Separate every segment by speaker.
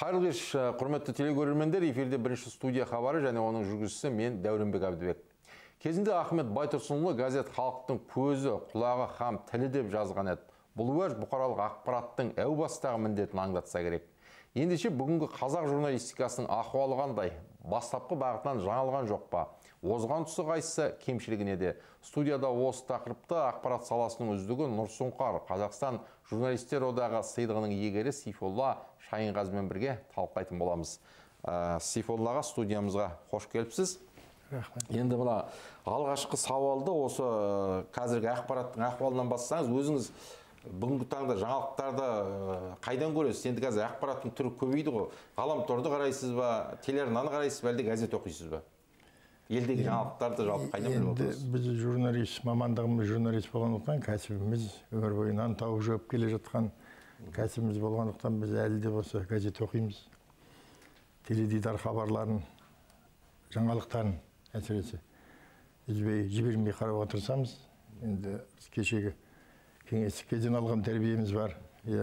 Speaker 1: Қайырлы кеш, құрметті телекөрермендер, эфирде бірінші студия хабары және оның жүргізушісі мен Дәуренбек Әбдібек. Кезінде Ахмет Байтұрсынұлы газет халықтың көзі, құлағы һәм тілі деп жазған еді. Бұл уәж бұқаралық ақпараттың әу бастағы міндетін аңдатса керек. Ендеше бүгінгі қазақ журналистикасының ахуалы қандай? Бастапқы бағытынан жаңалған жоқ па? Озған тұсы қайсысы, кемшілігіне де. Студияда осы тақырыпты ақпарат саласының үздігі Нұрсұңқар, Қазақстан журналистер одағы сыйлығының иегері Сейфолла Шайынғазымен бірге талқылайтын боламыз. Сейфоллаға, студиямызға қош келіпсіз.
Speaker 2: Рахмет.
Speaker 1: Енді мына алғашқы сауалды осы қазіргі ақпараттың ахуалынан бастасаңыз, өзіңіз бүгінгі таңда жаңалықтарды қайдан көресіз? Енді қазір ақпараттың түрі көбейді ғой. Ғаламторды қарайсыз ба, телеарнаны қарайсыз ба, әлде газет оқисыз ба? Елдегі жаңалықтарды жалпы қайдан біліп отырсыз?
Speaker 2: Біз журналист, мамандығымыз журналист болғандықтан, кәсібіміз өмір бойынан тауып жауып келе жатқан кәсібіміз болғандықтан, біз әлі де болса газет оқимыз. Теледидар хабарларын, жаңалықтарын әсіресе жібермей қарауға тырысамыз. Енді кешегі кеңестік кезден алған тәрбиеміз бар.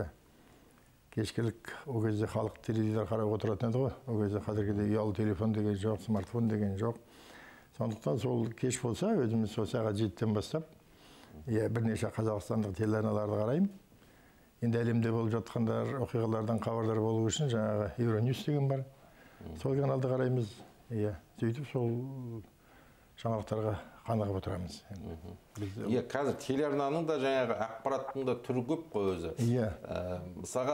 Speaker 2: Кешкілік о кезде халық теледидар қарауға отыратын еді ғой. О кезде қазіргідей ұялы телефон деген жоқ, смартфон деген жоқ. Сондықтан сол кеш болса, өзіміз сол сағат 7-тен бастап, бірнеше қазақстандық телеарналарды қараймын. Енді әлемде болып жатқандар, оқиғалардан хабардар болу үшін жаңағы Euronews деген бар. Сол каналды қараймыз. Сөйтіп сол жаңалықтарға қанығып отырамыз.
Speaker 1: Қазір телеарнаның да жаңағы ақпараттың да түрі көп қой өзі. Мысалға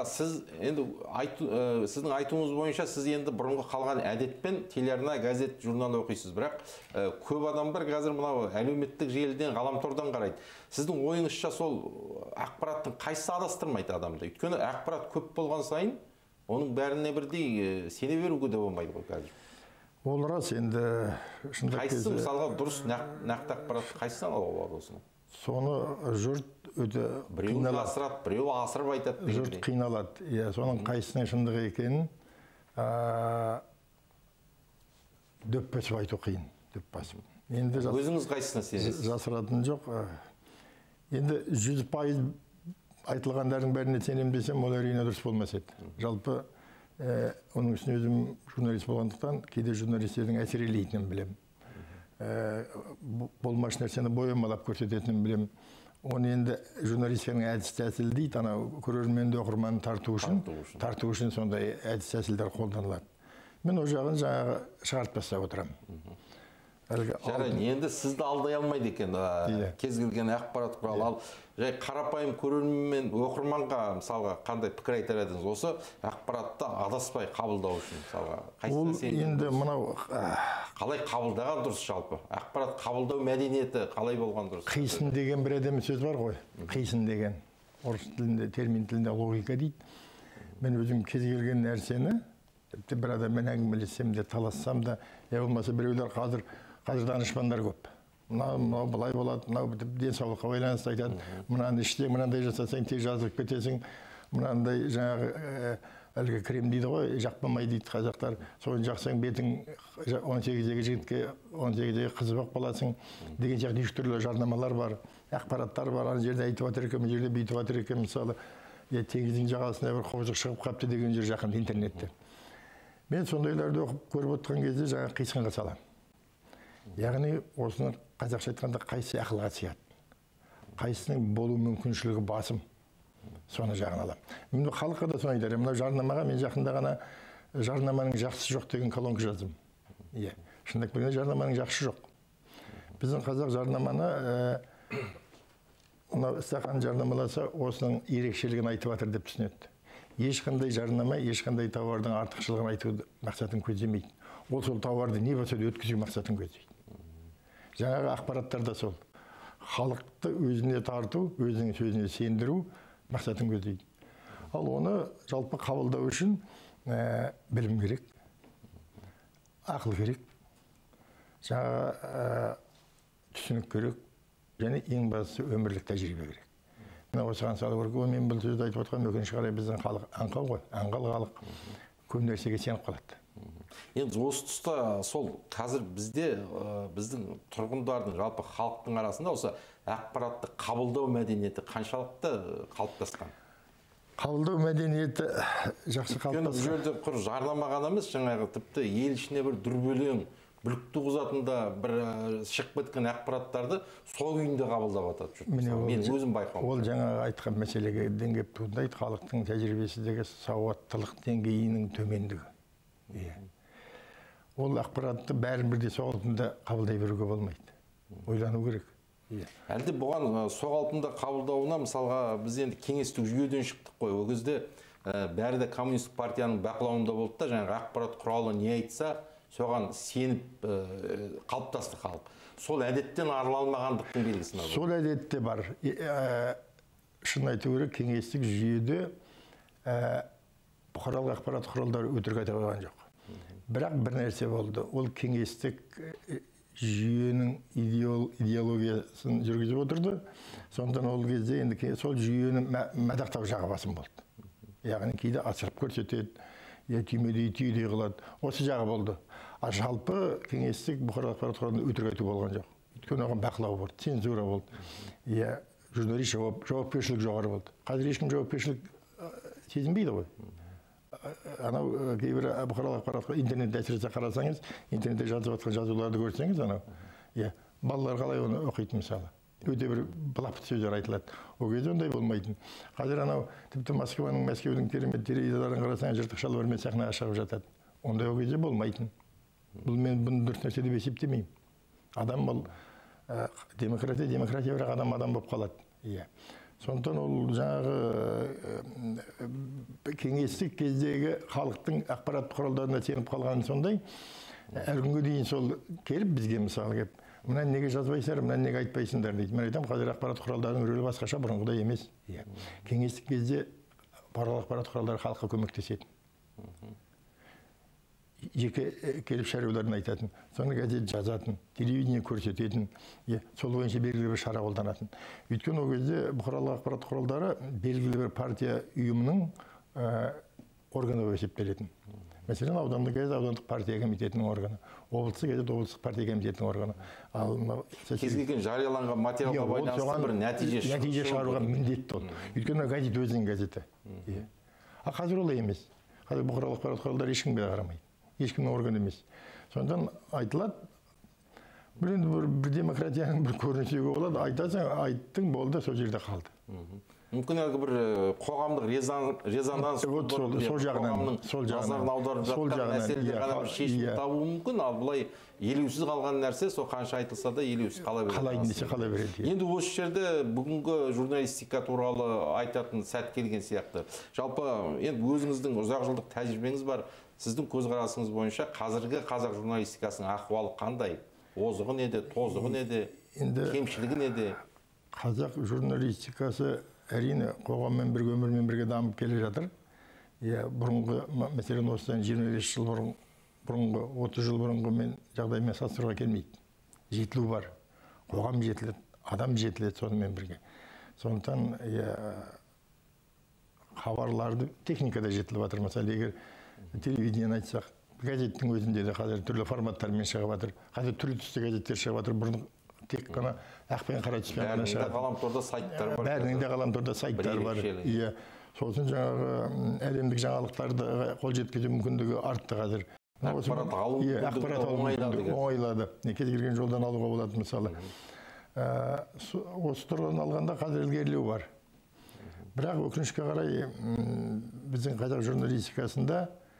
Speaker 1: сіздің айтуыңыз бойынша сіз енді бұрынғы қалған әдетпен телеарна, газет, журнал оқисыз, бірақ көп адамдар қазір мынау әлеуметтік желіден, ғаламтордан қарайды. Сіздің ойыңызша сол ақпараттың қайсысы адастырмайды адамды? Өйткені ақпарат көп болған сайын оның бәріне бірдей сене беруге де болмайды ғой қазір.
Speaker 2: Ол рас, енді
Speaker 1: қайсысы мысалға дұрыс нақты ақпарат қайсысы алуға болсын?
Speaker 2: Соны жұрт өте
Speaker 1: біреуі асырады, біреуі асырып айтады.
Speaker 2: Жұрт қиналады. Соның қайсысының шындығы екенін дөп басып айту қиын.
Speaker 1: Өзіңіз қайсысына сенесіз?
Speaker 2: Жасыратын жоқ. Енді 100% айтылғандардың бәріне сенем десем, ол әрине дұрыс болмас еді. Жалпы оның үшін өзім журналист болғандықтан, кейде журналистердің әсерелейтінін білем. Болмаш нәрсені боямалап көрсететінін білем. Оны енді журналистердің әдіс тәсілі дейді, ана көрерменді оқырманын тарту үшін сондай әдіс тәсілдер қолданылады. Мен ол жағын жаңағы шығарып тастап отырамын.
Speaker 1: Енді сізді алдай алмайды екен, кез келген ақпарат құралы. Ал жай қарапайым көрермен оқырманға мысалға қандай пікір айтар едіңіз? Осы ақпаратты адаспай қабылдау үшін мысалға қайсысына сенесіз?
Speaker 2: Енді мынау
Speaker 1: қалай қабылдаған дұрыс жалпы? Ақпарат қабылдау мәдениеті қалай болған дұрыс?
Speaker 2: Қисын деген бір әдемі сөз бар ғой. Қисын деген. Орыс тілінде, термин тілінде логика дейді. Мен өзім кез келген нәрсені бір адаммен әңгімелессем де, талассам да, болмаса біреулер қазір данышпандар көп. Мынау былай болады, мынау денсаулыққа байланысты айтады. Мынаны іште, мынандай жасасаң тез жазылып кетесің. Мынандай жаңағы әлгі крем дейді ғой, жақпамай дейді қазақтар. Соны жақсаң бетің 18-дегі жігітке 18-дегі қызбақ боласың деген сияқты неше түрлі жарнамалар бар, ақпараттар бар. Ана жерде айтып жатыр екен, жерде бүйтіп жатыр екен, мысалы, теңіздің жағасына бір қобызық шығып қапты деген жер жақын интернетте. Мен сондайларды оқып көріп отырған кезде жаңа қисынға саламын. Яғни осыны қазақша айтқанда қайсы ақылға сияды, қайсының болу мүмкіншілігі басым, соны жағын аламын. Мен халыққа да соны айтарым. Мынау жарнамаға мен жақында ғана жарнаманың жақсы жоқ деген колонка жаздым. Шындап келгенде жарнаманың жақсы жоқ. Біздің қазақ жарнаманы мынау стақан жарнамаласа осының ерекшелігін айтып жатыр деп түсінеді. Ешқандай жарнама, ешқандай тауардың артықшылығын айту мақсатын көздемейді. Ол сол тауарды не болса да өткізу мақсатын көздейді. Жаңағы ақпараттар да сол. Халықты өзіне тарту, өзінің сөзіне сендіру мақсатын көздейді. Ал оны жалпы қабылдау үшін білім керек, ақыл керек, жаңағы түсінік керек, және ең бастысы өмірлік тәжірибе керек. Осыған салу керек. Мен бұл сөзді айтып отқан өкінішке қарай біздің халық аңқау ғой, аңғал халық көп нәрсеге сеніп қалады.
Speaker 1: Енді осы тұста сол қазір бізде біздің тұрғындардың жалпы халықтың арасында осы ақпаратты қабылдау мәдениеті қаншалықты қалыптасқан?
Speaker 2: Қабылдау мәдениеті жақсы
Speaker 1: Бұл
Speaker 2: қалыптасқан.
Speaker 1: жерде құр жарнама ғана емес, жаңағы тіпті ел ішіне бір дүрбелең, бүлік туғызатында бір шығып кеткен ақпараттарды сол күйінде қабылдап жатады жұрт. Мен өзім байқауым.
Speaker 2: Ол жаңағы айтқан мәселеге деңгеп туындайды, халықтың тәжірибесіндегі сауаттылық деңгейінің төмендігі. Ол ақпаратты бәрін бірдей соғалтында қабылдай беруге болмайды. Ойлану керек.
Speaker 1: Әлде бұған соғалтында қабылдауына, мысалға, біз енді кеңестік жүйеден шықтық қой. Ол кезде бәрі де коммунистік партияның бақылауында болды да, жаңағы ақпарат құралы не айтса, соған сеніп қалыптасты халық. Сол әдеттен арыла алмағандықтың белгісі ме?
Speaker 2: Сол әдетте бар. Шын айту керек, кеңестік жүйеде бұқаралық ақпарат құралдары өтірік айта қойған жоқ. Бірақ бір нәрсе болды. Ол кеңестік жүйенің идеологиясын жүргізіп отырды. Сондықтан ол кезде енді сол жүйені мадақтау жағы басым болды. Яғни кейде асырып көрсетеді, түймедей түйдей қылады. Осы жағы болды. А жалпы кеңестік бұқаралық ақпарат құралында өтірік айту болған жоқ. Өйткені оған бақылау болды, цензура болды. Журналист жауапкершілік жоғары болды. Қазір ешкім жауапкершілік сезінбейді ғой. Анау кейбір бұқаралық ақпарат интернетте әсіресе қарасаңыз, интернетте жазып жатқан жазуларды көрсеңіз, балалар қалай оны оқиды мысалы. Өте бір былапыт сөздер айтылады. Ол кезде ондай болмайтын. Қазір анау тіпті Мәскеудің телевизорларын қарасаңыз, жыртық шалбармен сахнаға шығып жатады. Ондай ол кезде болмайтын. Бұл мен бұны дұрыс нәрсе деп есептемеймін. Адам бұл демократия бірақ адам болып қалады. Сондықтан ол жаңағы кеңестік кездегі халықтың ақпарат құралдарына сеніп қалғаны сондай. Әлі күнге дейін сол келіп бізге мысалы келіп, мынаны неге жазбайсыңдар, мынаны неге айтпайсыңдар дейді. Мен айтамын, қазір ақпарат құралдарының рөлі басқаша, бұрынғыдай емес. Кеңестік кезде бұқаралық ақпарат құралдары халыққа көмектеседі. Жеке келіп шаруаларын айтатын, соны газет жазатын, телевидение көрсететін, сол бойынша белгілі бір шара қолданатын. Өйткені ол кезде бұқаралық ақпарат құралдары белгілі бір партия ұйымының органы болып есептелетін. Мәселен, аудандық газет аудандық партия комитетінің органы, облыстық газет облыстық партия комитетінің органы.
Speaker 1: Кез келген жарияланған материалға байланысты бір нәтиже
Speaker 2: шығаруға міндетті ол. Өйткені газет өзінің газеті. А қазір олай емес. Қазір бұқаралық ақпарат құралдары ешкімге қарамайды. Ешкімнің органы емес. Сондықтан айтылады, бір демократияның бір көрінісі болады, айтасың, айттың, болды, сол жерде қалды.
Speaker 1: Мүмкін әлгі бір қоғамдық резонанс назарын аударып жатқан мәселелер ғана бір шешім табуы мүмкін, ал бұлай елеусіз қалған нәрсе, сол қанша айтылса да елеусіз қала береді. Енді осы жерде бүгінгі журналистика туралы айтатын сәт келген сияқты. Жалпы енді өзіңіздің ұзақ жылдық тәжірибеңіз бар. Сіздің көзқарасыңыз бойынша қазіргі қазақ журналистикасының ахуалы қандай? Озығы неде, тозығы неде, кемшілігі неде?
Speaker 2: Қазақ журналистикасы әрине қоғаммен бірге, өмірмен бірге дамып келе жатыр. Бұрынғы, мәселен осыдан 25 жыл бұрынғы, 30 жыл бұрынғы мен жағдаймен салыстыруға келмейді. Жетілу бар. Қоғам жетіледі, адам жетіледі сонымен бірге. Сондықтан хабарларды техникада жетіліп жатыр. Мысалы, егер телевидениені айтсақ, газеттің өзінде де қазір түрлі форматтармен шығып жатыр. Қазір түрлі түсті газеттер шығып жатыр. Бұрын тек қана ақпен қара түспен ғана шығады.
Speaker 1: Ғаламторда сайттар бар.
Speaker 2: Бәрінің де ғаламторда сайттар бар. Сосын жаңағы әлемдік жаңалықтарды қол жеткізу мүмкіндігі артты қазір.
Speaker 1: Ақпарат алу
Speaker 2: мүмкіндігі оңайлады. Кез келген жолдан алуға болады мысалы. Осы тұрғыдан алғанда қазір ілгерілеу бар. Бірақ өкінішке қарай біздің қазақ журналистикасында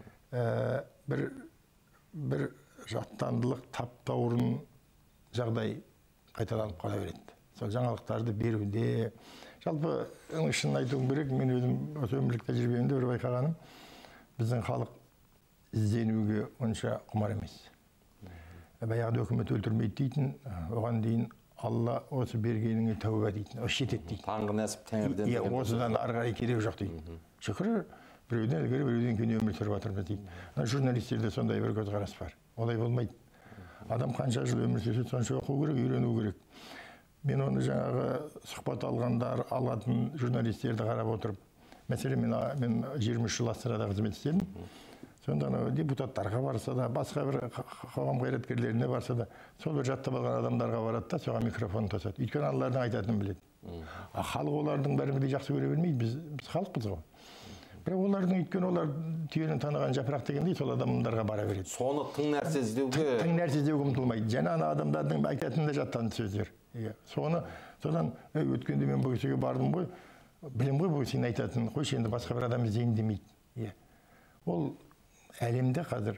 Speaker 2: бір жаттандылық, таптаурын жағдай қайталанып қала береді. Сол жаңалықтарды беруде. Жалпы, шынын айтуым керек, мен өзім осы өмірлік тәжірибемде бір байқағаным, біздің халық ізденуге онша құмар емес. Баяғыда үкімет өлтірмейді дейтін, оған дейін Алла осы бергеніңе тәуба дейтін, осы жетеді дейді.
Speaker 1: Таңғы нәсіп тәңірден.
Speaker 2: Осыдан ары қарай керек жоқ дейді. Шүкір, біреуден ілгері, біреуден кейін өмір сүріп жатырмыз дейді. Журналистерде сондай бір көзқарас бар. Олай болмайды. Адам қанша жыл өмір сүрсе, сонша оқу керек, үйрену керек. Мен оны жаңағы сұхбат алатын журналистерді қарап отырып, мәселен, мен 23 жыл Астанада қызмет істедім. Сонда депутаттарға барса да, басқа бір қоғам қайраткерлеріне барса да, сол бір жаттап алған адамдарға барады да, соған микрофон тосады. Өйткені аналардың айтатынын біледі. Халық олардың бәрін жақсы көре бермейді, біз халықпыз ғой. бірақ олардың өйткені олар түйенің таныған жапырақ дегендей сол адамдарға бара береді.
Speaker 1: Соны тың нәрсе іздеуге
Speaker 2: ұмтылмайды. Жаңа адамдардың айтатын да жаттан сөздер. Содан өткенде мен бұл кісіге бардым ғой, білем ғой бұл кісінің айтатын, қойшы енді басқа бір адам іздейін демейді. Ол әлемде қазір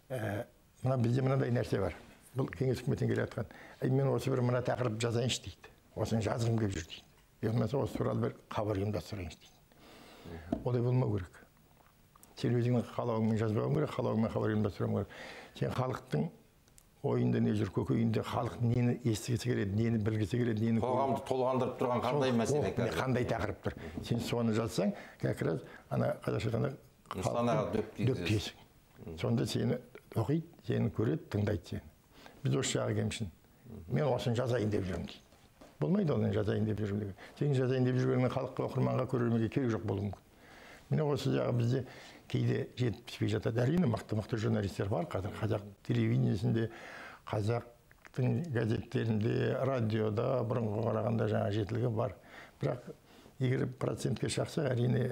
Speaker 2: мына бізде мынадай нәрсе бар. Бұл кеңес үкіметінен келе жатқан. Мен осы бір мына тақырып жазайыншы дейді. Осыны жазғым келіп жүр дейді. Болмаса осы туралы бір хабар ұйымдастырайыншы дейді. Олай болмау керек. Сен өзіңнің қалауыңмен жазбауың керек, қалауыңмен хабар ұйымдастыруың керек. Сен халықтың ойында не жүр, көкейінде халық нені естігісі келеді, нені білгісі келеді, нені
Speaker 1: қоғамды толғандырып тұрған қандай мәселе қазір?
Speaker 2: Қандай тақырып тұр. Сен соны жазсаң, как раз ана қазақша айтқанда
Speaker 1: халықтың
Speaker 2: дөп тиесің. Сонда сені оқиды, сені көреді, тыңдайды сені. Біз осы жағы кемшін. Мен осыны жазайын деп жүрмін дейді. Болмайды оны жазайын деп жүрмін деген. Сен жазайын деп жүргеннің халыққа, оқырманға, көрерменге керек жоқ болуы мүмкін. Міне осы жағы бізде кейде жетіспей жатады. Әрине мықты журналистер бар қазір. Қазақ телевидениесінде, қазақтың газеттерінде, радиода бұрынғы қарағанда жаңа жетілігі бар. Бірақ егер процентке шақсақ, әрине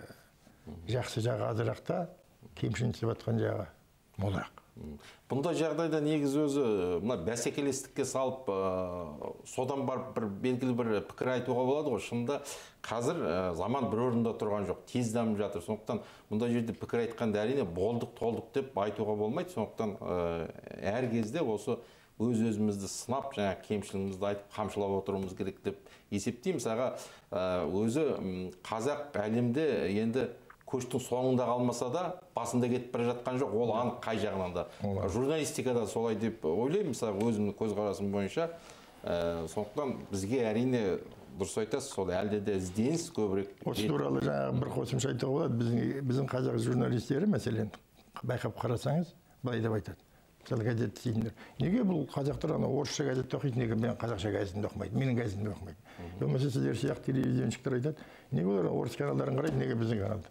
Speaker 2: жақсы жағы азырақ та, кемшін түсіп жатқан жағы молырақ.
Speaker 1: Бұндай жағдайда негізі өзі мына бәсекелестікке салып, содан барып бір белгілі бір пікір айтуға болады ғой. Шынында қазір заман бір орында тұрған жоқ, тез дамып жатыр. Сондықтан мұндай жерде пікір айтқанда әрине болдық, толдық деп айтуға болмайды. Сондықтан әр кезде осы өз-өзімізді сынап, жаңа кемшілігімізді айтып, қамшылап отыруымыз керек деп есептеймін. Мысалға, өзі қазақ әлемде енді көштің соңында қалмаса да, басында кетіп бара жатқан жоқ, ол анық қай жағынан да. Журналистикада солай деп ойлаймын, мысалы, өзімнің көзқарасым бойынша. Сондықтан бізге әрине дұрыс айтасыз, сол әлде де ізденіс көбірек.
Speaker 2: Осы туралы жаңағы бір қосымша айтуға болады. Біздің қазақ журналистері, мәселен, байқап қарасаңыз, былай деп айтады. Мысалы, газет істейтіндер. Неге бұл қазақтар орысша газетті оқиды, неге мен қазақша газетінде оқымайды, менің газетімде оқымайды. Болмаса сіздер сияқты телевизионщиктер айтады, неге олар орыс каналдарын қарайды, неге біздің каналды?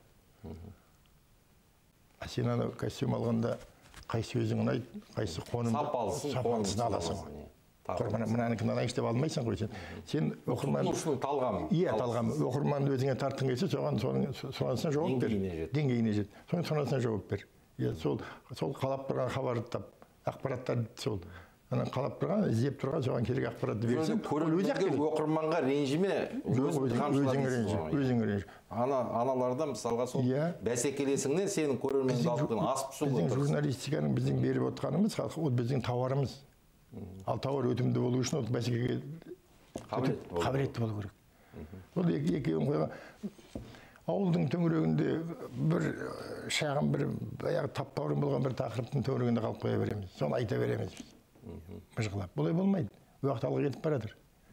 Speaker 2: Сен ана костюм алғанда қайсы өзің ұнайды, қайсы сапалысын аласың. Мынаныкін алайыншы деп алмайсың ғой сен. Сен
Speaker 1: оқырманның талғамы.
Speaker 2: Иә, талғамы. Оқырманды өзіңе тарттың келсе, соған сонасына жауап бер. Деңгейіне жет. Соның сонасына жауап бер. Сол қалап тұрған хабарды тап, ақпараттарды сол. Қалап тұрған, іздеп тұрған, соған керек ақпаратты берсең,
Speaker 1: оқырманға ренжіме,
Speaker 2: өзің ренжі.
Speaker 1: Аналарда мысалға сол бәсекелесіңнен сенің көрерменді алып асып түсуге
Speaker 2: отырсың. Журналистиканың біздің беріп отқанымыз, ол біздің тауарымыз. Ал тауар өтімді болу үшін ол бәсекеге қабілетті болу керек. Ол екеуін қойған. Ауылдың төңірегінде бір шағын, бір таптаурын болған бір тақырыптың төңірегінде қалып қоя береміз. Соны айта береміз. Бұжғылап. Бұлай болмайды. Уақыт алға кетіп барадыр.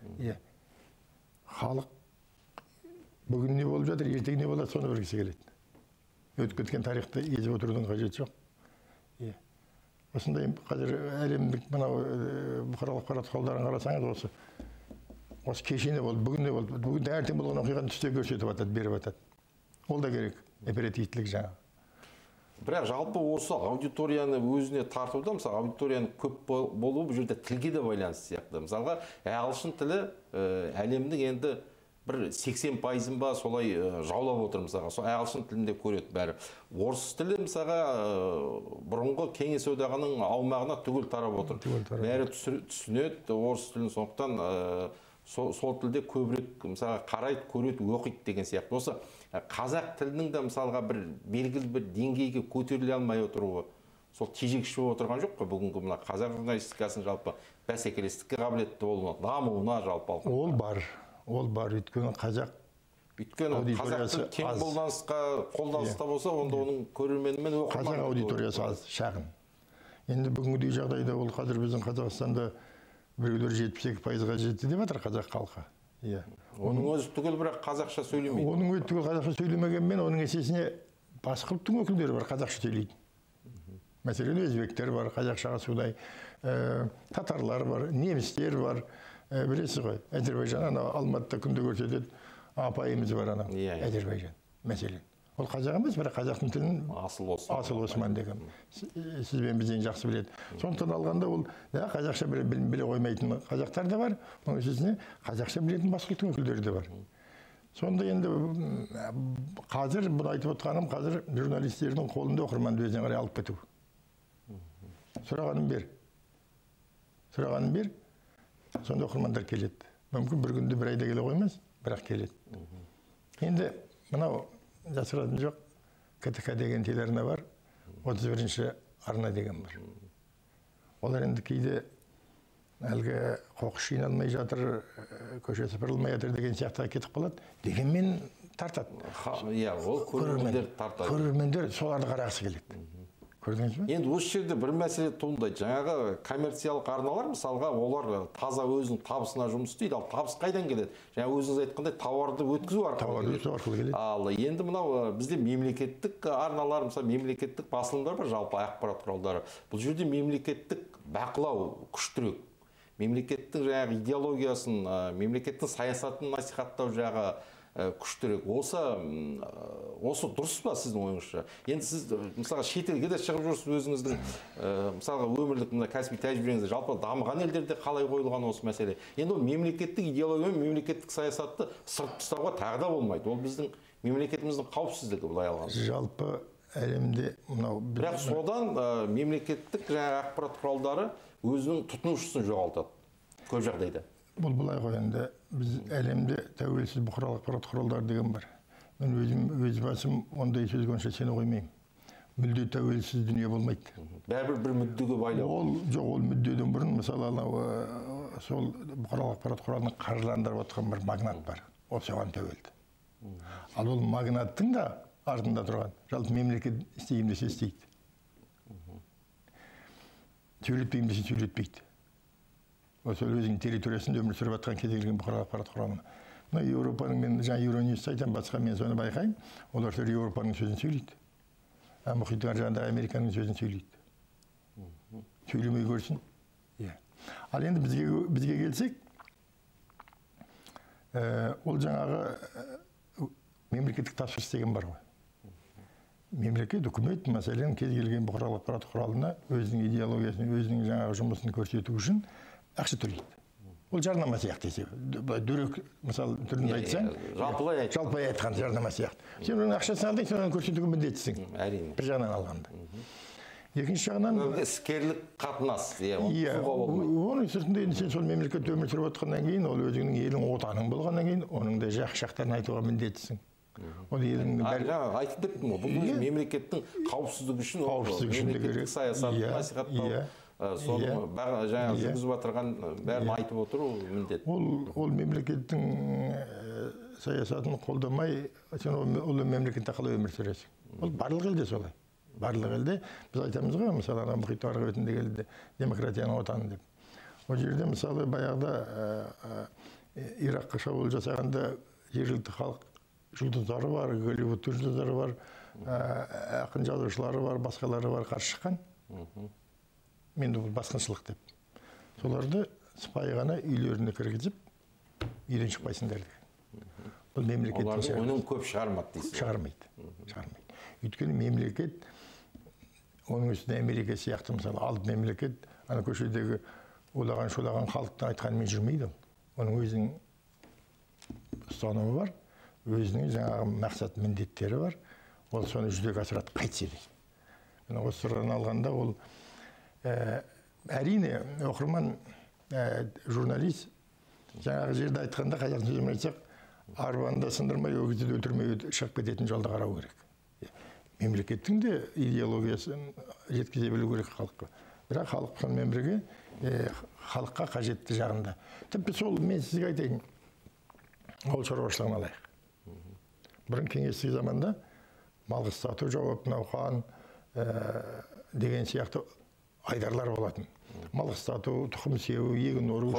Speaker 2: Халық бүгін не болып жатыр, ертең не болады, соны білгісі келеді. Өтіп кеткен тарихты езіп отырудың қажеті жоқ. Осындай қазір әлемдік бұқаралық ақпарат құралдарын қарасаңыз, осы кешені болды, бүгін не болды, бүгін таңертең болған оқиғаны түсте көрсетіп жатады, беріп жатады. Ол да керек, оперативтілік жаңа.
Speaker 1: Бірақ жалпы осы аудиторияны өзіне тартуда, мысалы, аудиторияның көп болуы бұл жерде тілге де байланысты сияқты. Мысалға, ағылшын тілі әлемнің енді бір 80% ба солай жаулап отыр, мысалға. Сол ағылшын тілінде көреді бәрі. Орыс тілі, мысалға, бұрынғы Кеңес одағының аумағына түгел тарап отыр. Бәрі түсінеді орыс тілін, сондықтан сол тілде көбірек мысалға қарайды, көреді, оқиды деген сияқты. Осы қазақ тілінің де мысалға бір белгілі бір деңгейге көтеріле алмай отыруы сол тежегіші болып отырған жоқ қой бүгінгі мына қазақ журналистикасының жалпы бәсекелестікке қабілетті болуына, дамуына жалпы алғанда.
Speaker 2: Ол бар, өйткені қазақ
Speaker 1: қазақтың кең қолданыста болса, онда оның көрерменімен оқырман.
Speaker 2: Қазақ аудиториясы аз, шағын. Енді бүгінгідей жағдайда ол қазір біздің Қазақстанда біреулер 72%-ға жетті деп жатыр қазақ халқы.
Speaker 1: Оның өзі түгел бірақ қазақша сөйлемейді.
Speaker 2: Оның өзі түгел қазақша сөйлемегенмен, оның есесіне басқа ұлттың өкілдері бар, қазақша сөйлейді. Мәселен, өзбектер бар, қазақшаға судай, татарлар бар, немістер бар. Білесіз ғой, Әзербайжан, Алматыда күнде көрсетеді, апайымыз бар ана, Әзербайжан, мәселен. Ол қазақ емес, бірақ қазақтың тілін Асыл Осман деген. Сізбен бізден жақсы біледі. Сондықтан алғанда ол қазақша біле қоймайтын қазақтар да бар, оның үстіне қазақша білетін басқа ұлттың өкілдері де бар. Сонда енді қазір бұны айтып отқаным, қазір журналистердің қолында оқырманды өзіне қарай алып кету. Сұрағаным бер, сонда оқырмандар келеді. Мүмкін бір күнде бір айда келе қоймас, бірақ келеді. Енді мынау жасыратын жоқ, КТК деген телеарна бар, 31-ші арна деген бар. Олар енді кейде әлгі қоқыс жиналмай жатыр, көше сыпырылмай жатыр деген сияқтыға кетіп қалады. Дегенмен тартады.
Speaker 1: Иә, ол көрермендер тартады.
Speaker 2: Көрермендер соларды қарағысы келеді. Көрдіңіз бе?
Speaker 1: Енді осы жерде бір мәселе туындайды. Жаңағы коммерциялық арналар, мысалға, олар таза өзінің табысына жұмыс істейді. Ал табыс қайдан келеді? Жаңа өзіңіз айтқандай тауарды өткізу арқылы
Speaker 2: келеді.
Speaker 1: Ал енді мынау бізде мемлекеттік арналар, мысалы мемлекеттік басылымдар бар, жалпы ақпарат құралдары. Бұл жерде мемлекеттік бақылау күштірек. Мемлекеттің жаңағы идеологиясын, мемлекеттің саясатын насихаттау жағы күштірек. Осы дұрыс па сіздің ойыңызша? Енді сіз мысалы шетелге де шығып жүрсіз, өзіңіздің мысалға өмірлік кәсіби тәжірибеңізде жалпы дамыған елдерде қалай қойылған осы мәселе? Енді ол мемлекеттік идеология мен мемлекеттік саясатты сырт тастауға тағы да болмайды. Ол біздің мемлекетіміздің қауіпсіздігі былай алғанда.
Speaker 2: Жалпы әлемде мынау
Speaker 1: бірақ содан мемлекеттік жаңағы ақпарат құралдары өзінің тұтынушысын жоғалтады көп жағдайда.
Speaker 2: Бұл былай ғой, енді біз әлемде тәуелсіз бұқаралық ақпарат құралдары деген бар. Мен өз басым ондай сөзге онша сене қоймаймын. Мүлде тәуелсіз дүние болмайды.
Speaker 1: Бәрібір бір мүддеге байлау.
Speaker 2: Ол мүддеден бұрын, мысалы, сол бұқаралық ақпарат құралын қаржыландырып отқан бір магнат бар. Ол соған тәуелді. Ал ол магнаттың да артында тұрған жалпы мемлекет істеймін десе істейді. Сөйлетпеймін десе сөйлетпейді. Осы өзінің территориясында өмір сүріп жатқан кез келген бұқаралық ақпарат құралына. Мына Еуропаның, мен жаңа Евроньюсты айтамын, басқа мен соны байқаймын. Олар Еуропаның сөзін сөйлейді. Мұхиттың ар жағындағы Американың сөзін сөйлейді. Сөйлемей көрсін. Ал енді бізге келсек, ол жаңағы мемлекеттік тапсырыс деген бар ғой. Мемлекет, үкімет, мәселен, кез келген бұқаралық ақпарат құралына өзінің идеологиясын, өзінің жаңағы жұмысын көрсету үшін ақша төлейді. Ол жарнама сияқты есебі. Дөрекі, мысалы, түрінде айтсаң, жалпылай айтқан жарнама сияқты. Сен оның ақшасын алдың, сен оны көрсетуге міндеттісің.
Speaker 1: Әрине.
Speaker 2: Бір жағынан алғанда. Екінші жағынан
Speaker 1: іскерлік қатынас.
Speaker 2: Оның сыртында енді сен сол мемлекетте өмір сүріп отқаннан кейін, ол өзіңнің елің, отаның болғаннан кейін, оның да жақсы жақтарын айтуға міндеттісің. Ол елдің
Speaker 1: айтып кеттім ғой, бұл мемлекеттің қауіпсіздігі үшін, мемлекеттік саясатын насихаттау. Соны жаңа жүргізіп отырған бәрін айтып отыру міндет.
Speaker 2: Ол мемлекеттің саясатын қолдамай, сен ол мемлекетте қалай өмір сүресің. Ол барлық елде солай. Барлық елде біз айтамыз ғой, мысалы, мұхит арғы бетінде келді демократияның отаны деп. Ол жерде мысалы баяғыда Иракқа шабуыл жасағанда жергілікті халық жұлдыздары бар, Голливуд жұлдыздары бар, ақын жазушылары бар, басқалары бар, қарсы шыққан. Мен бұл басқыншылық деп. Соларды сыпайы ғана үйлеріне кіргізіп, үйден шықпайсыңдар деген. Бұл мемлекеттің
Speaker 1: олардың өнім көп шығармады дейсіз.
Speaker 2: Шығармайды. Өйткені мемлекет, оның үстіне Америка сияқты, мысалы, алып мемлекет, ана көшедегі олаған-шолаған халықтың айтқанымен жүрмейді. Оның өзінің ұстанымы бар, өзінің жаңағы мақсат міндеттері бар. Ол соны жүзеге асырады, қайтсе де. Осы тұрғыдан алғанда ол әрине оқырман, журналист жаңағы жерде айтқанда, қазақ сөзімен айтсақ, арбаны да сындырмай, өгізді де өлтірмей шығып кететін жолды қарау керек. Мемлекеттің де идеологиясын жеткізе білу керек халыққа. Бірақ халық сонымен бірге халыққа қажетті жағында. Тіпті сол, мен сізге айтайын, ауыл шаруашылығын алайық. Бұрын кеңестік заманда малғыз сату, жауап науқан деген сияқты айдарлар болатын. Мал ұстату, тұқым сеу, егін ору,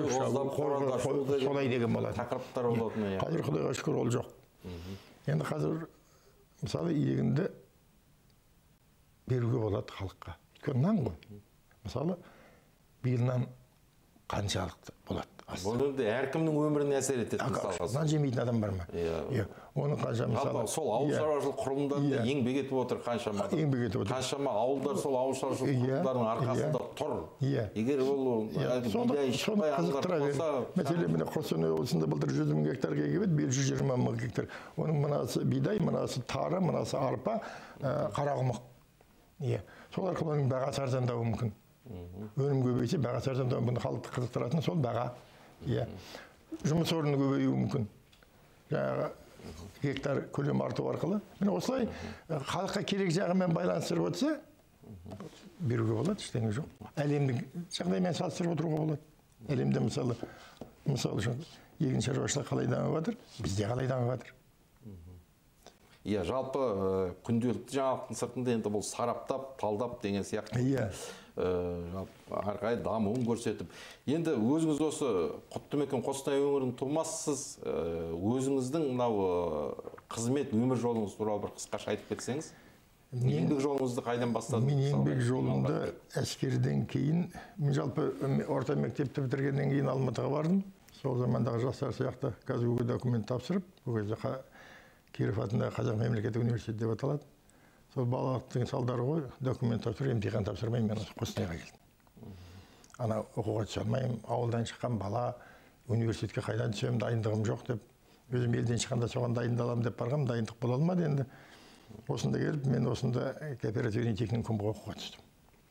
Speaker 2: солай деген болатын.
Speaker 1: Тақырыптар болатын.
Speaker 2: Қазір Құдайға шүкір ол жоқ. Енді қазір мысалы егінді беруге болады халыққа. Өйткені нан ғой. Мысалы биыл нан қаншалықты болады.
Speaker 1: Бұл енді әркімнің өміріне әсер етеді.
Speaker 2: Нан жемейтін адам бар ма? Оның қанша мысалы
Speaker 1: сол ауыл шаруашылық құрылымдарында еңбек етіп отыр қаншама.
Speaker 2: Еңбек етіп отыр.
Speaker 1: Қаншама ауылдар сол ауыл шаруашылық құрылымдарының арқасында тұр. Егер ол бидай шықпай
Speaker 2: қызықтыра береді. Мәселен, міне Қостанай облысында былтыр 100 мың гектарға егіп еді, биыл 120 мың гектар. Оның мынасы бидай, мынасы тары, мынасы арпа, қарақұмық. Сол арқылы оның бағасы арзандауы мүмкін. Өнім көбейсе, бағасы арзандауы мүмкін. Халықты қызықтыратын сол баға. Жұмыс орны көбеюі мүмкін. Жаңағы гектар көлем арту арқылы. Міне осылай халыққа керек жағымен байланыстырып отырса, беруге болады, ештеңе жоқ. Әлемдің жағдаймен салыстырып отыруға болады. Әлемде мысалы үшін егін шаруашылығы қалай дамып жатыр, бізде қалай дамып жатыр.
Speaker 1: Жалпы күнделікті жаңалықтың сыртында енді бұл сараптап, талдап деген сияқты. Арқай дамуын көрсетіп. Енді өзіңіз осы Құттымекен Қостанай өңірінің тумасысыз, өзіңіздің мынау қызмет өмір жолыңыз туралы бір қысқаша айтып кетсеңіз. Еңбек жолыңызды қайдан бастадыңыз?
Speaker 2: Мен еңбек жолымды әскерден кейін, мен жалпы орта мектепті бітіргеннен кейін Алматыға бардым. Сол замандағы жастар сияқты қазіргі документ тапсырып, бұл кезде Киров атындағы Қазақ мемлекеттік университеті деп аталады. Сол балалықтың салдары ғой, документ тапсырып, емтихан тапсырмайым, мен осы Қостанайға келдім. Ана оқуға түсе алмаймын, ауылдан шыққан бала, университетке қайдан түсемін, дайындығым жоқ деп. Өзім елден шыққанда соған дайындаламын деп барғам, дайындық бола алмады енді. Осында келіп, мен осында кооперативный техникумға оқуға түстім.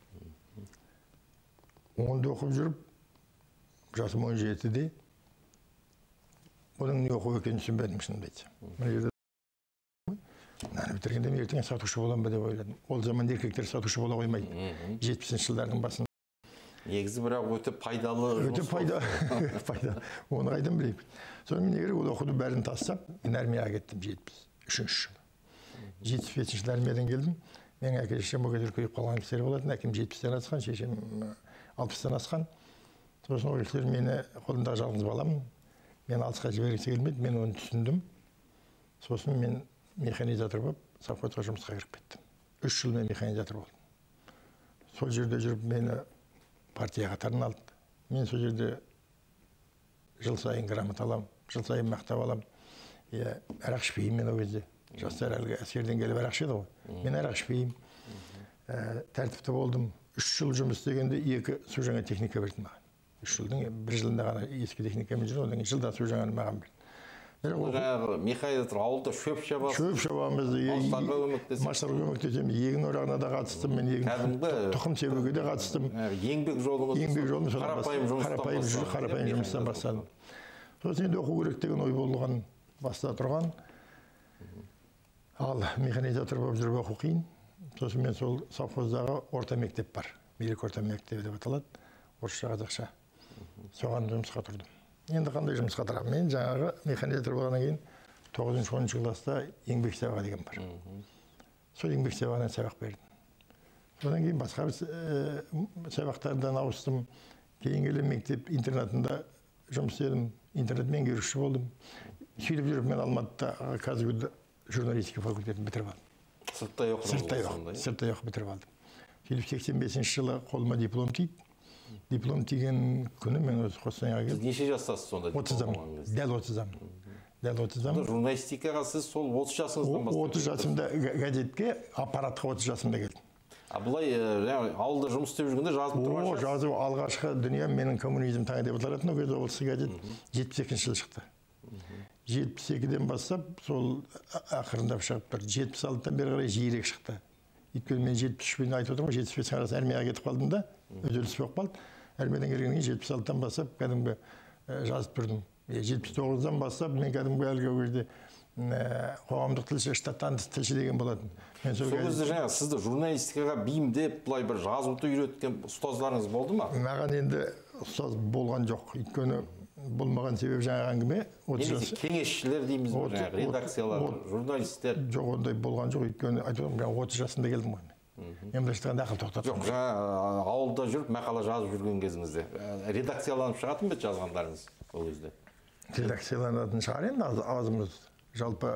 Speaker 2: Онда оқып жүріп, жасым 17-де, оның не оқу екенін түсінбедім, шынымды айтсам. Наны бітіргенде мен ертең сатушы боламын ба деп ойладым. Ол zaman еркектер сатушы бола қоймайды. 70-ші жылдардың басында.
Speaker 1: Негізі бірақ өте пайдалы.
Speaker 2: Өте пайдалы. Оны қайдан білеймін. Соны мен егер ол оқуды бәрін тастап, мен армияға кеттім 73-ші жылы. 75-ші жылы армиядан келдім. Мен әке-шешем ол кезде үлкейіп қалған кісілер болатын. Әкем 70-тен асқан, шешем 60-тан асқан. Сосын ол кісілер мені қолымдағы жалғыз баламын. Мен алысқа жібергісі келмеді. Мен оны түсіндім. Сосын мен механизатор болып, совхозға жұмысқа кіріп кеттім. 3 жыл мен механизатор болдым. Сол жерде жүріп мені партия қатарына алды. Мен сол жерде жыл сайын грамота аламын, жыл сайын мақтап аламын. Арақ ішпеймін мен ол кезде. Жастар әлгі әскерден келіп арақ ішеді ғой. Мен арақ ішпеймін. Тәртіпті болдым. 3 жыл жұмыс істегенде 2 су жаңа техника берді маған. 3 жылдың 1 жылында ғана ескі техникамен жүрді, одан кейін жылда су жаңаны маған берді.
Speaker 1: Механизатор ауылда шөп шабасыз.
Speaker 2: Шөп шабамыз, маштарға көмектесеміз. Егін орағына да қатыстым, мен тұқым себуге де қатыстым.
Speaker 1: Еңбек жолыңыз
Speaker 2: қарапайым жұмыстан бастадым. Сосын енді оқу керек деген ой болған баста тұрған. Ал механизатор болып жүріп оқу қиын. Сосын мен сол совхоздағы орта мектеп бар. Мерек орта мектебі деп аталады. Орысша қазақша. Соған жұмысқа тұрдым. Енді қандай жұмысқа тұрамын? Мен жаңағы механизатор болғаннан кейін 9-10 класста еңбек сабағы деген бар. Сол еңбек сабағынан сабақ бердім. Содан кейін басқа сабақтардан ауыстым. Кейін келе мектеп интернатында жұмыс істедім. Интернет меңгеруші болдым. Сөйтіп жүріп мен Алматыда қазіргі журналистика факультетін бітіріп алдым. Сырттай оқып бітіріп алдым. 85-ші жылы қолыма диплом тиді. Диплом тиген күні мен өз Қостанайға келдім.
Speaker 1: Неше жастасыз сонда?
Speaker 2: 30-дамын. Дәл 30-дамын.
Speaker 1: Журналистикаға сіз сол 30 жасыңыздан бастап?
Speaker 2: 30 жасымда газетке, аппаратқа 30 жасымда келдім.
Speaker 1: Бұлай ауылда жұмыс істеп жүргенде жазып тұрған шығарсыз?
Speaker 2: Жазу алғашқы дүние менің коммунизм таңы деп аталатын, ол кезде облыстық газет 72-ші жылы шықты. 72-ден бастап сол ақырындап шығып тұр. 76-дан бері қарай жиірек шықты. Өйткені мен 73-пен айтып отырмын, 75-ке қарасы армияға кетіп қалдым да, өзіліс болып қалды. Армиядан келгеннен кейін 76-дан бастап кәдімгі жазып тұрдым. 79-дан бастап мен кәдімгі әлгі кезде қоғамдық тілші, штаттан тілші деген болатын.
Speaker 1: Сол кезде жаңа сізді журналистикаға бейімдеп, бұлай бір жазуды үйреткен ұстаздарыңыз болды ма?
Speaker 2: Маған енді ұстаз болған жоқ. Өйткені болмаған себеп жаңағы әңгіме.
Speaker 1: Кеңесшілер дейміз бе, редакциялар, журналистер?
Speaker 2: Жоқ, ондай болған жоқ. Өйткені айтып отырмын, 30 жасында келдім ғой. Мен былайша айтқанда ақыл тоқтатып.
Speaker 1: Жоқ, жаңа ауылда жүріп мақала жазып жүрген кезіңізде редакцияланып шығатын ба жазғандарыңыз ол кезде?
Speaker 2: Редакцияланатын шығар енді азымыз. Жалпы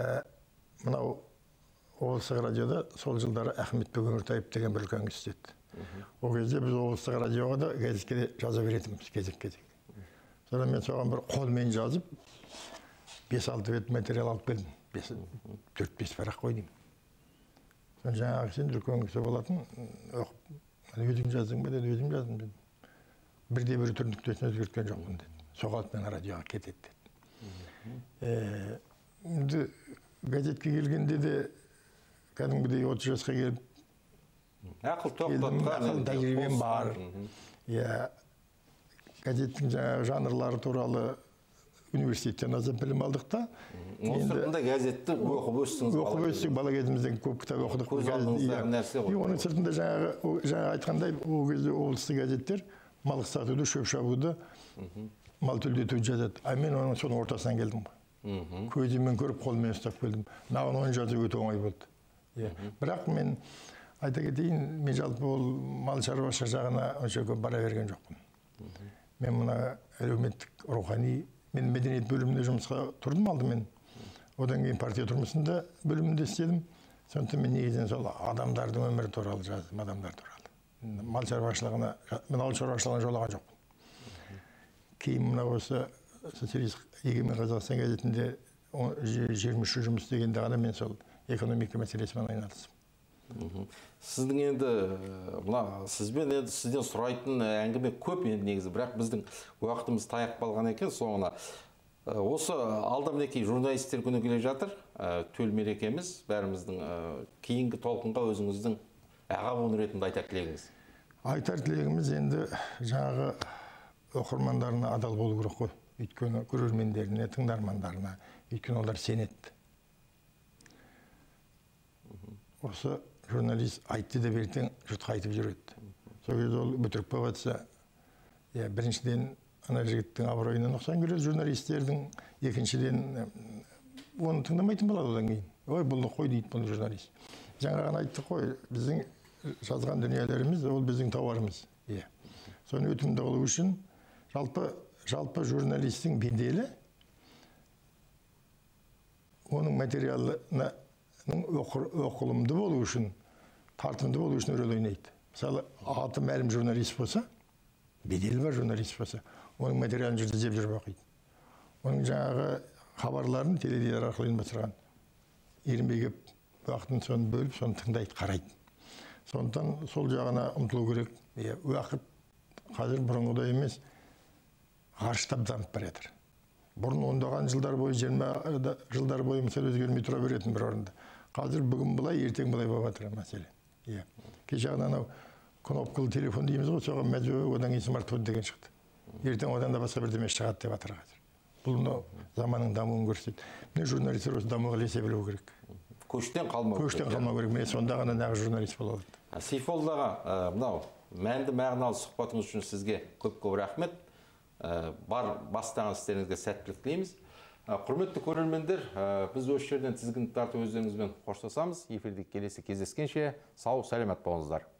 Speaker 2: мынау облыстық радиода сол жылдары Ахметбек Өміртаев деген бір үлкен кісі істеді. Ол кезде біз облыстық радиоға да газетке де жаза беретінбіз кезек-кезек. Содан мен соған бір қолмен жазып, 5-6 бет материал алып келдім. 4-5 парақ қой деймін. Соны жаңағы сен үлкен кісі болатын, өзің жаздың ба деді, өзім жаздым дедім. Бірде-бір түріндіктесін өзгерткен жоқпын деді. Соғалып мен радиоға кетеді деді. Газетке келгенде де кәдімгідей 30 жасқа келіп
Speaker 3: ақыл тоқтатқан
Speaker 2: тәжірибем бар. Газеттің жаңағы жанрлары туралы университеттен азап білім алдық та.
Speaker 3: Осы сыртында газетті оқып өстіңіз.
Speaker 2: Оқып өстік, бала кезімізден көп кітап оқыдық.
Speaker 3: Көз алдыңыздағы нәрсе ғой.
Speaker 2: Оның сыртында жаңа айтқандай, ол кезде облыстық газеттер мал сатуды, шөп шабуды, мал төлдетуді жазады. Мен оның соның ортасынан келдім ғой. Көзіммен көріп, қолмен ұстап келдім. Маған оны жазу өте оңай болды. Бірақ мен айта кетейін, мен жалпы ол мал шаруашылығы жағына онша көп бара берген жоқпын. Мен мына әлеуметтік рухани, мен мәдениет бөлімінде жұмысқа тұрдым алдымен. Одан кейін партия тұрмысында бөлімінде істедім. Сондықтан мен негізінен сол адамдардың өмірі туралы жаздым, адамдар туралы. Мал шаруашылығына, мен ауыл шаруашылығына жолаған жоқпын. Кейін мына осы социалист егемен Қазақстан газетінде 23 жыл жұмыс істегенде ғана мен сол экономика мәселесімен айналыстым.
Speaker 3: Сіздің енді сізден сұрайтын әңгіме көп енді негізі, бірақ біздің уақытымыз таяп қалған екен. Соңына осы алда мінекей журналистер күні келе жатыр. Төл мерекеміз, бәріміздің кейінгі толқынға өзіңіздің аға буын ретінде айтар тілегіңіз.
Speaker 2: Айтар тілегіміз енді жаңағы оқырмандарына адал болу керек қой. Өйткені көрермендеріне, тыңдармандарына, өйткені олар сенеді. Осы журналист айтты деп ертең жұрт қайтып жүреді. Сол кезде ол бүтіріп болып жатса, біріншіден ана жігіттің абыройына нұқсан көреді журналистердің, екіншіден оны тыңдамайтын болады одан кейін. Ой, бұл қой дейді бұл журналист. Жаңа ғана айттық қой, біздің жазған дүниелеріміз ол біздің тауарымыз. Соны өтімді болу үшін жалпы журналистің беделі оның материалына оқылымды болу үшін, тартымды болу үшін рөл ойнайды. Мысалы, аты мәлім журналист болса, беделі бар журналист болса, оның материалын жүрді зеп жүріп оқиды. Оның жаңағы хабарларын теледидар арқылы ұйымдастырған. Ерінбей кеп, уақытын соны бөліп, соны тыңдайды, қарайды. Сондықтан сол жағына ұмтылу керек. Уақыт қазір бұрынғыдай емес, ғарыштап дамып бар жатыр. Бұрын ондаған жылдар бойы, 20 жылдар бойы мысалы өзгермей тұра беретін бір орында. Қазір бүгін бұлай, ертең бұлай болып жатыр мәселе. Кеше ғана анау кнопкалы телефон дейміз ғой, соған мәз одан кейін смартфон деген шықты. Ертең одан да басқа бірдеме шығады деп жатыр қазір. Бұл заманның дамуын көрсетеді. Міне журналистер осы дамуға ілесе білу керек.
Speaker 3: Көштен қалмау
Speaker 2: керек. Міне сонда ғана нағыз журналист бола алады.
Speaker 3: Сейфолдаға мынау мәнді мағыналы сұхбатыңыз үшін сізге көп-көп рахмет. Бар бастаған істеріңізге сәттілік тілейміз. Құрметті көрермендер, біз осы жерден тізгінді тартып өздеріңізбен қоштасамыз. Эфирде келесі кездескенше сау, сәлемет болыңыздар.